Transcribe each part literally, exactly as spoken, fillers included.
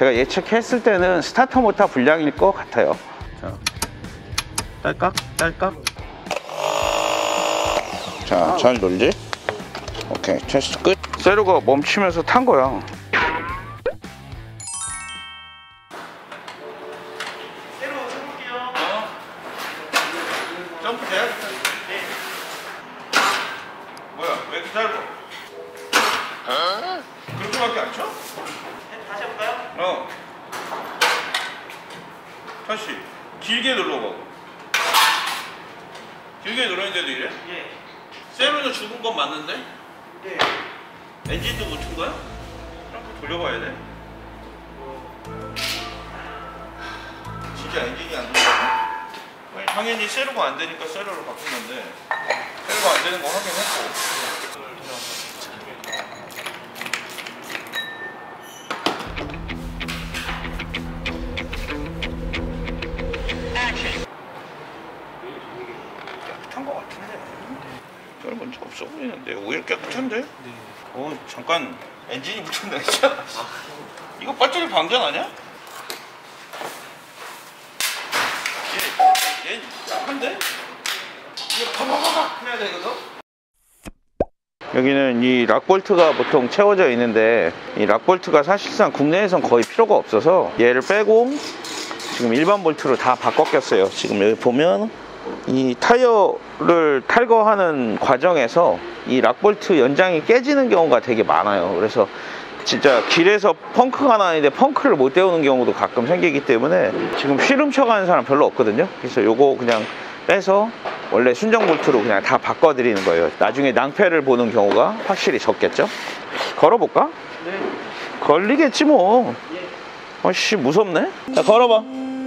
제가 예측했을 때는 스타터 모터 불량일 것 같아요. 자, 딸깍 딸깍. 자, 잘 돌지? 오케이, 테스트 끝. 세로가 멈추면서 탄 거야. 세로 쳐볼게요. 어? 점프 돼요? 네. 뭐야, 왜 이렇게 짧아? 어? 그렇게밖에 안 쳐? 네, 다시 해볼까요? 어. 다시 길게 눌러봐. 길게 누르는데도 이래? 예. 세로는 죽은 건 맞는데? 네. 엔진도 못 튼 거야? 한번 돌려봐야 돼. 진짜 엔진이 안 돌아가? 아니, 당연히 세로가 안 되니까 세로를 바꾼 건데 세로가 안 되는 거 확인했고. 깨끗한 거 같은데. 별 문제 없어 보이는데. 오히려 깨끗한데? 네. 어, 잠깐 엔진이 붙었네. 아. 이거 배터리 방전 아니야? 얘, 얘 약한데? 이거 파파파파 해야 되거든? 여기는 이 락볼트가 보통 채워져 있는데 이 락볼트가 사실상 국내에선 거의 필요가 없어서 얘를 빼고 지금 일반 볼트로 다 바꿔 꼈어요. 지금 여기 보면 이 타이어를 탈거하는 과정에서 이 락볼트 연장이 깨지는 경우가 되게 많아요. 그래서 진짜 길에서 펑크가 나는데 펑크를 못 때우는 경우도 가끔 생기기 때문에 지금 휠 훔쳐가는 사람 별로 없거든요. 그래서 요거 그냥 빼서 원래 순정 볼트로 그냥 다 바꿔드리는 거예요. 나중에 낭패를 보는 경우가 확실히 적겠죠. 걸어볼까? 네. 걸리겠지 뭐. 예. 아씨 무섭네. 자, 걸어봐.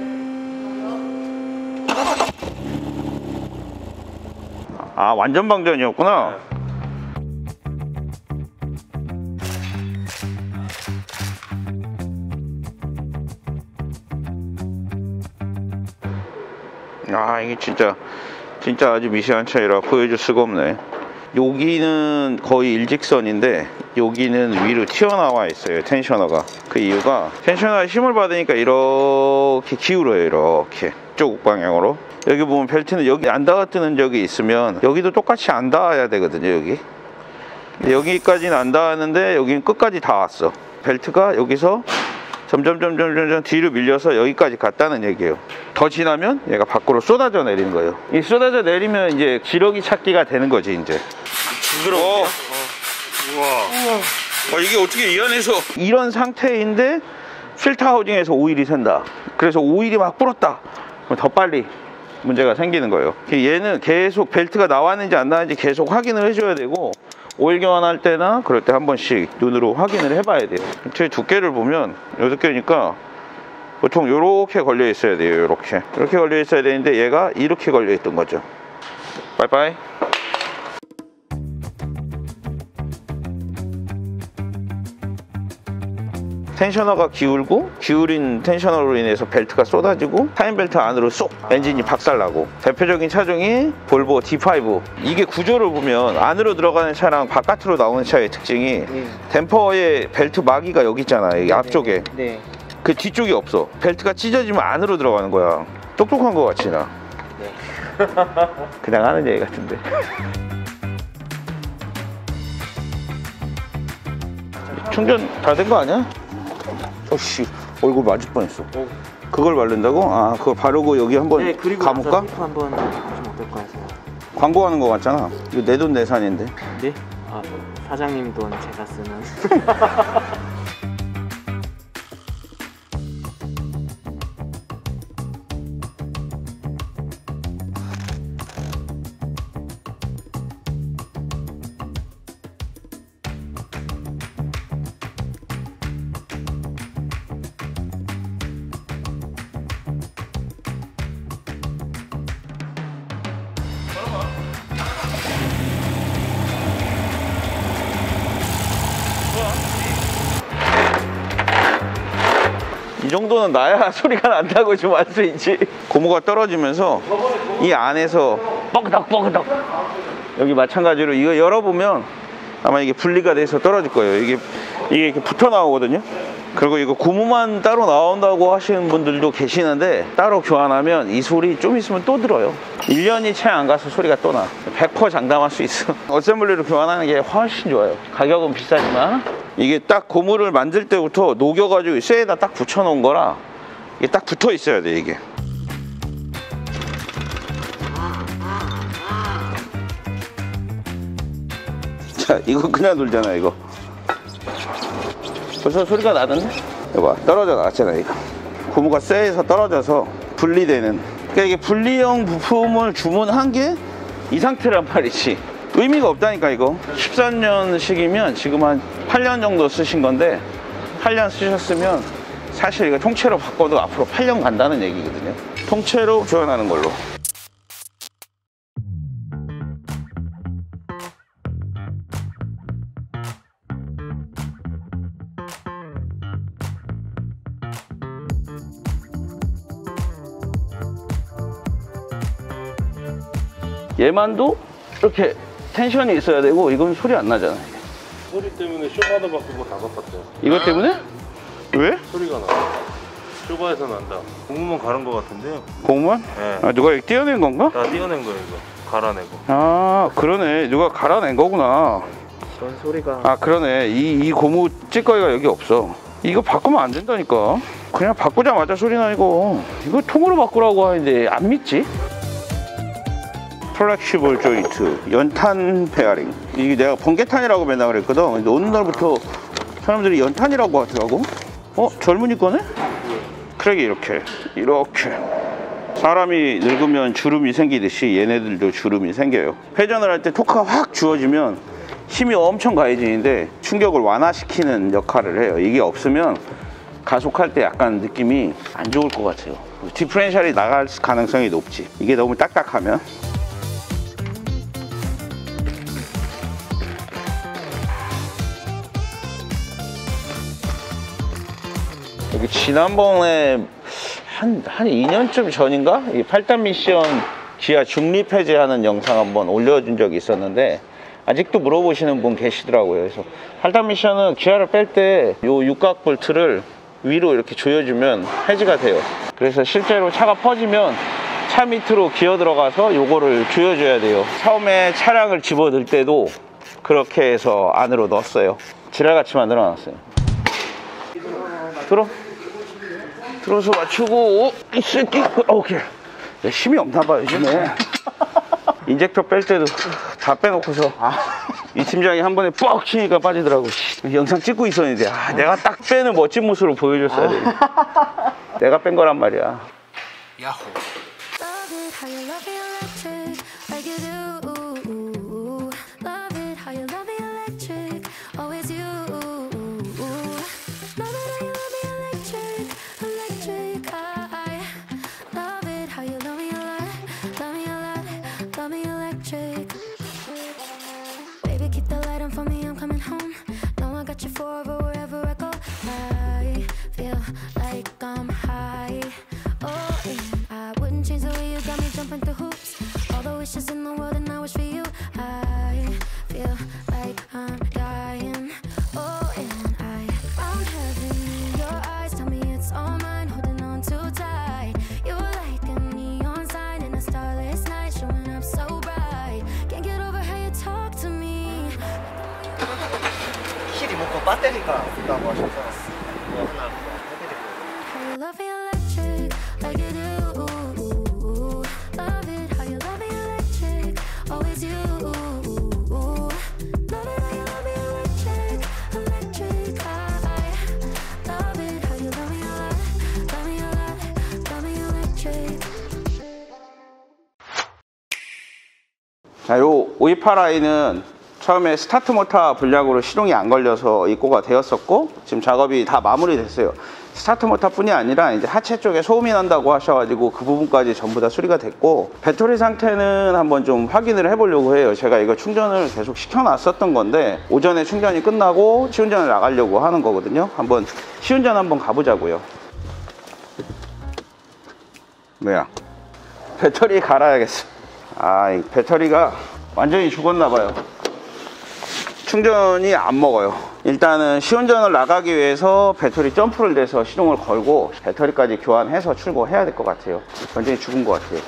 아, 완전 방전이었구나. 아, 이게 진짜 진짜 아주 미세한 차이라 보여줄 수가 없네. 여기는 거의 일직선인데 여기는 위로 튀어나와 있어요. 텐셔너가. 그 이유가 텐셔너가 힘을 받으니까 이렇게 기울어요. 이렇게 쪽 방향으로. 여기 보면 벨트는 여기 안 닿아뜨는 적이 있으면 여기도 똑같이 안 닿아야 되거든요. 여기 여기까지는 안 닿았는데 여기는 끝까지 닿았어. 벨트가 여기서 점점 점점 점점 뒤로 밀려서 여기까지 갔다는 얘기예요. 더 지나면 얘가 밖으로 쏟아져 내리는 거예요. 이 쏟아져 내리면 이제 기러기 찾기가 되는 거지 이제. 부드러워. 어. 우와. 우와. 어, 이게 어떻게 이 안에서 이런 상태인데 필터 하우징에서 오일이 샌다. 그래서 오일이 막 불었다. 그럼 더 빨리 문제가 생기는 거예요. 얘는 계속 벨트가 나왔는지 안 나왔는지 계속 확인을 해줘야 되고 오일 교환할 때나 그럴 때 한 번씩 눈으로 확인을 해봐야 돼요. 제 두께를 보면 여섯 개니까 보통 이렇게 걸려 있어야 돼요. 이렇게 이렇게 걸려 있어야 되는데 얘가 이렇게 걸려 있던 거죠. 빠이빠이. 텐셔너가 기울고 기울인 텐셔너로 인해서 벨트가 쏟아지고 타임벨트 안으로 쏙 엔진이 박살나고. 대표적인 차종이 볼보 디 파이브. 이게 구조를 보면 안으로 들어가는 차랑 바깥으로 나오는 차의 특징이 네. 댐퍼의 벨트 마기가 여기 있잖아. 여기 앞쪽에. 네. 그 뒤쪽이 없어. 벨트가 찢어지면 안으로 들어가는 거야. 똑똑한 거 같지 나? 네. 그냥 하는 얘기 같은데. 충전 다 된 거 아니야? 어씨, 얼굴 맞을 뻔했어. 오. 그걸 바른다고? 아, 그걸 바르고 여기 한번 네, 그리고 가볼까? 테이프 한번 해주시면 어떨까 해서. 광고하는 거 같잖아. 이거 내 돈 내산인데. 네? 아, 사장님 돈 제가 쓰는. 이 정도는 나야 소리가 난다고 좀 알 수 있지. 고무가 떨어지면서 이 안에서 뻐그덕 뻐그덕. 여기 마찬가지로 이거 열어보면 아마 이게 분리가 돼서 떨어질 거예요. 이게 이게 이렇게 붙어 나오거든요. 그리고 이거 고무만 따로 나온다고 하시는 분들도 계시는데 따로 교환하면 이 소리 좀 있으면 또 들어요. 일 년이 채 안 가서 소리가 또 나. 백 퍼센트 장담할 수 있어. 어셈블리로 교환하는 게 훨씬 좋아요. 가격은 비싸지만 이게 딱 고무를 만들 때부터 녹여가지고 쇠에다 딱 붙여놓은 거라 이게 딱 붙어 있어야 돼 이게. 자, 이거 그냥 놀잖아 이거. 벌써 소리가 나던데? 이거 봐, 떨어져 나왔잖아 이거. 고무가 쇠에서 떨어져서 분리되는. 그러니까 이게 분리형 부품을 주문한 게 이 상태란 말이지. 의미가 없다니까 이거. 십삼 년식이면 지금 한 팔 년 정도 쓰신 건데 팔 년 쓰셨으면 사실 이거 통째로 바꿔도 앞으로 팔 년 간다는 얘기거든요. 통째로 교환하는 걸로. 얘만도 이렇게 텐션이 있어야 되고 이건 소리 안 나잖아. 소리 때문에 쇼바도 바꾸고 다 바꿨대요. 이것 때문에? 왜? 소리가 나. 쇼바에서 난다. 고무만 가른 거 같은데요? 고무만? 네. 아, 누가 이거 떼어낸 건가? 다 띄어낸 거예요 이거. 갈아내고. 아, 그러네. 누가 갈아낸 거구나. 이런 소리가. 아, 그러네. 이, 이 고무 찌꺼기가 여기 없어. 이거 바꾸면 안 된다니까. 그냥 바꾸자마자 소리 나 이거. 이거 통으로 바꾸라고 하는데 안 믿지? 플렉시블 조인트, 연탄 페어링. 이게 내가 번개탄이라고 맨날 그랬거든. 근데 어느 날부터 사람들이 연탄이라고 하더라고. 어? 젊은이 거네? 크랙이 이렇게 이렇게 사람이 늙으면 주름이 생기듯이 얘네들도 주름이 생겨요. 회전을 할 때 토크가 확 주어지면 힘이 엄청 가해지는데 충격을 완화시키는 역할을 해요. 이게 없으면 가속할 때 약간 느낌이 안 좋을 것 같아요. 디프렌셜이 나갈 가능성이 높지. 이게 너무 딱딱하면. 여기 지난번에 한, 한 이 년쯤 전인가? 이 팔 단 미션 기아 중립 해제하는 영상 한번 올려준 적이 있었는데 아직도 물어보시는 분 계시더라고요. 그래서 팔 단 미션은 기아를 뺄 때 요 육각 볼트를 위로 이렇게 조여주면 해지가 돼요. 그래서 실제로 차가 퍼지면 차 밑으로 기어 들어가서 요거를 조여줘야 돼요. 처음에 차량을 집어들 때도 그렇게 해서 안으로 넣었어요. 지랄같이 만들어놨어요. 들어. 들어서 맞추고 이 새끼. 오케이. 야, 힘이 없나 봐요 요즘에. 인젝터 뺄 때도 다 빼놓고서 이 팀장이 한 번에 뻑 치니까 빠지더라고. 영상 찍고 있었는데 아, 내가 딱 빼는 멋진 모습으로 보여줬어야 돼. 내가 뺀 거란 말이야. 야호. 키 리모컨 배터리가 없다고 하셔서 이거 하나 해드릴게요. 자, 요 오이팔 아이는 처음에 스타트 모터 불량으로 시동이 안 걸려서 입고가 되었었고 지금 작업이 다 마무리됐어요. 스타트 모터 뿐이 아니라 이제 하체 쪽에 소음이 난다고 하셔가지고 그 부분까지 전부 다 수리가 됐고 배터리 상태는 한번 좀 확인을 해보려고 해요. 제가 이거 충전을 계속 시켜놨었던 건데 오전에 충전이 끝나고 시운전을 나가려고 하는 거거든요. 한번 시운전 한번 가보자고요. 뭐야? 배터리 갈아야겠어. 아, 이 배터리가 완전히 죽었나 봐요. 충전이 안 먹어요. 일단은 시운전을 나가기 위해서 배터리 점프를 내서 시동을 걸고 배터리까지 교환해서 출고해야 될 것 같아요. 완전히 죽은 것 같아요.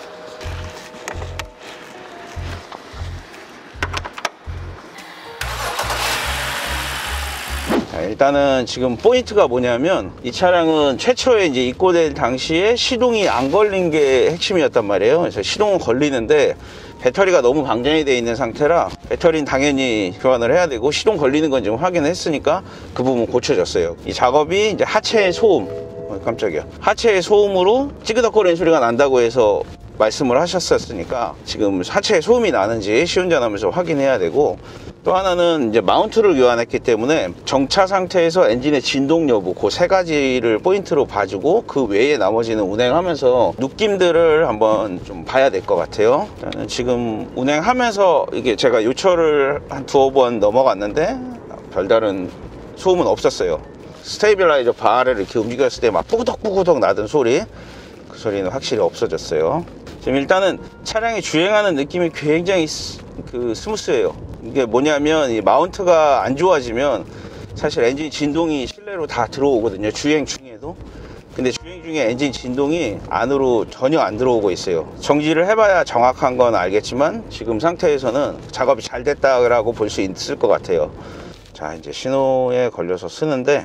자, 일단은 지금 포인트가 뭐냐면 이 차량은 최초에 이제 입고될 당시에 시동이 안 걸린 게 핵심이었단 말이에요. 그래서 시동은 걸리는데 배터리가 너무 방전이 되어 있는 상태라 배터리는 당연히 교환을 해야 되고 시동 걸리는 건 지금 확인했으니까 그 부분 고쳐졌어요. 이 작업이 이제 하체의 소음, 어, 깜짝이야. 하체의 소음으로 찌그덕거리는 소리가 난다고 해서 말씀을 하셨었으니까 지금 하체에 소음이 나는지 시운전하면서 확인해야 되고, 또 하나는 이제 마운트를 교환했기 때문에 정차 상태에서 엔진의 진동 여부 그 세 가지를 포인트로 봐주고 그 외에 나머지는 운행하면서 느낌들을 한번 좀 봐야 될 것 같아요. 일단은 지금 운행하면서 이게 제가 요철을 한 두어 번 넘어갔는데 별다른 소음은 없었어요. 스테이빌라이저 바를 이렇게 움직였을 때 막 뿌구덕뿌구덕 나던 소리, 그 소리는 확실히 없어졌어요. 지금 일단은 차량이 주행하는 느낌이 굉장히 스, 그 스무스해요. 이게 뭐냐면 이 마운트가 안 좋아지면 사실 엔진 진동이 실내로 다 들어오거든요, 주행 중에도. 근데 주행 중에 엔진 진동이 안으로 전혀 안 들어오고 있어요. 정지를 해봐야 정확한 건 알겠지만 지금 상태에서는 작업이 잘 됐다고 볼 수 있을 것 같아요. 자, 이제 신호에 걸려서 쓰는데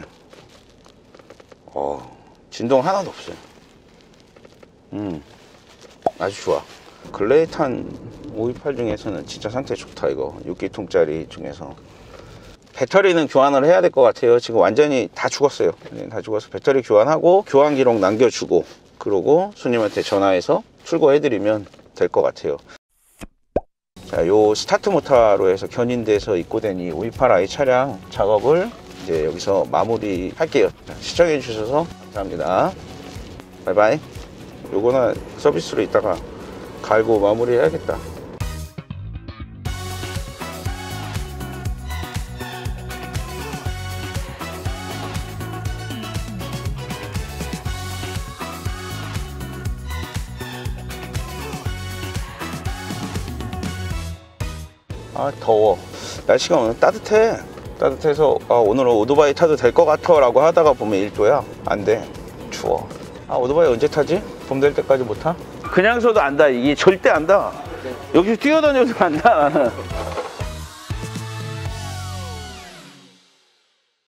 어, 진동 하나도 없어요. 음, 아주 좋아. 글레이탄 오이팔 중에서는 진짜 상태 좋다. 이거 육 기통짜리 중에서 배터리는 교환을 해야 될 것 같아요. 지금 완전히 다 죽었어요. 다 죽어서 배터리 교환하고 교환 기록 남겨주고 그러고 손님한테 전화해서 출고해드리면 될 것 같아요. 자, 요 스타트 모터로 해서 견인돼서 입고된 이 오이팔 아이 차량 작업을 이제 여기서 마무리 할게요. 자, 시청해 주셔서 감사합니다. 바이바이. 요거는 서비스로 이따가 갈고 마무리 해야겠다. 아, 더워. 날씨가 오늘 따뜻해. 따뜻해서 아, 오늘은 오토바이 타도 될 것 같아 라고 하다가 보면 일 도야. 안 돼. 추워. 아, 오토바이 언제 타지? 봄 될 때까지 못 타? 그냥 서도 안다. 이게 절대 안다. 여기서 뛰어다녀도 안다, 나는.